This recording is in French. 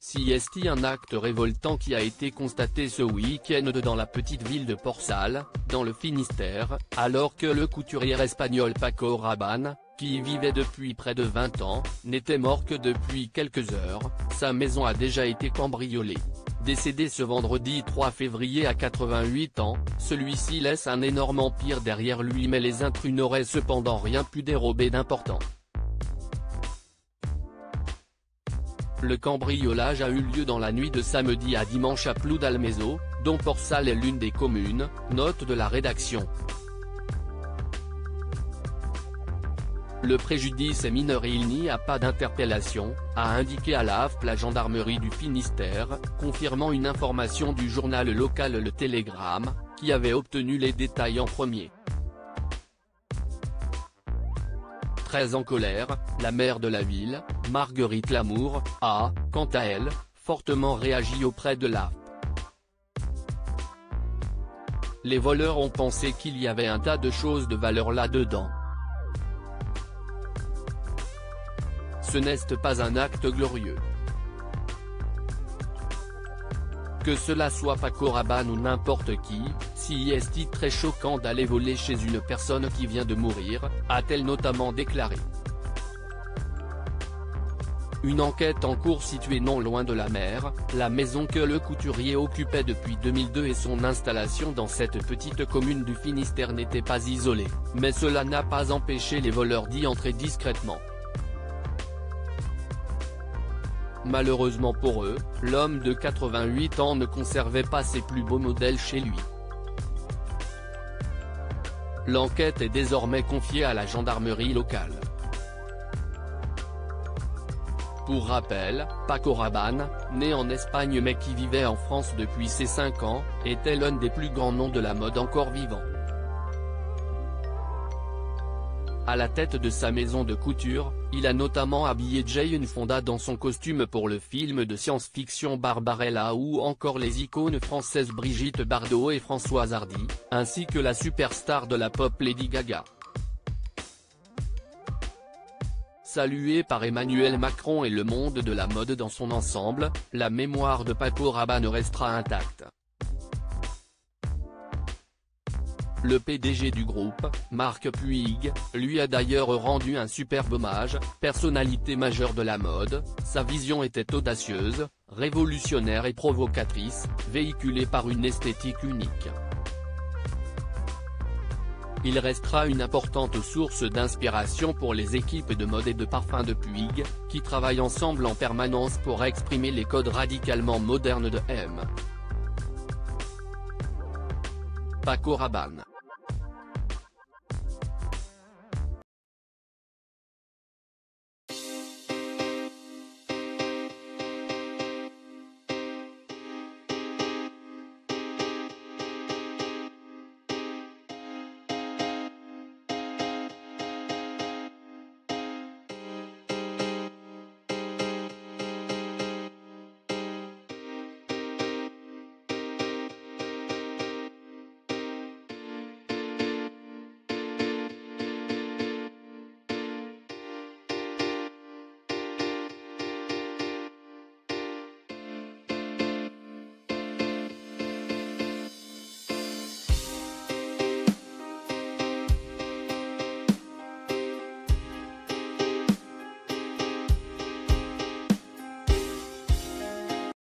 C'est un acte révoltant qui a été constaté ce week-end dans la petite ville de Port-Salle, dans le Finistère, alors que le couturier espagnol Paco Rabanne, qui y vivait depuis près de 20 ans, n'était mort que depuis quelques heures. Sa maison a déjà été cambriolée. Décédé ce vendredi 3 février à 88 ans, celui-ci laisse un énorme empire derrière lui, mais les intrus n'auraient cependant rien pu dérober d'important. Le cambriolage a eu lieu dans la nuit de samedi à dimanche à Ploudalmézeau, dont Port-Salle est l'une des communes, note de la rédaction. Le préjudice est mineur et il n'y a pas d'interpellation, a indiqué à l'AFP la gendarmerie du Finistère, confirmant une information du journal local Le Télégramme, qui avait obtenu les détails en premier. Très en colère, la maire de la ville, Marguerite Lamour, a, quant à elle, fortement réagi auprès de l'AFP. Les voleurs ont pensé qu'il y avait un tas de choses de valeur là-dedans. Ce n'est pas un acte glorieux. Que cela soit Paco Rabanne ou n'importe qui, c'est très choquant d'aller voler chez une personne qui vient de mourir, a-t-elle notamment déclaré. Une enquête en cours située non loin de la mer, la maison que le couturier occupait depuis 2002 et son installation dans cette petite commune du Finistère n'était pas isolée, mais cela n'a pas empêché les voleurs d'y entrer discrètement. Malheureusement pour eux, l'homme de 88 ans ne conservait pas ses plus beaux modèles chez lui. L'enquête est désormais confiée à la gendarmerie locale. Pour rappel, Paco Rabanne, né en Espagne mais qui vivait en France depuis ses 5 ans, était l'un des plus grands noms de la mode encore vivant. À la tête de sa maison de couture, il a notamment habillé Jane Fonda dans son costume pour le film de science-fiction Barbarella ou encore les icônes françaises Brigitte Bardot et Françoise Hardy, ainsi que la superstar de la pop Lady Gaga. Salué par Emmanuel Macron et le monde de la mode dans son ensemble, la mémoire de Paco Rabanne restera intacte. Le PDG du groupe, Marc Puig, lui a d'ailleurs rendu un superbe hommage. Personnalité majeure de la mode, sa vision était audacieuse, révolutionnaire et provocatrice, véhiculée par une esthétique unique. Il restera une importante source d'inspiration pour les équipes de mode et de parfum de Puig, qui travaillent ensemble en permanence pour exprimer les codes radicalement modernes de M. Paco Rabanne.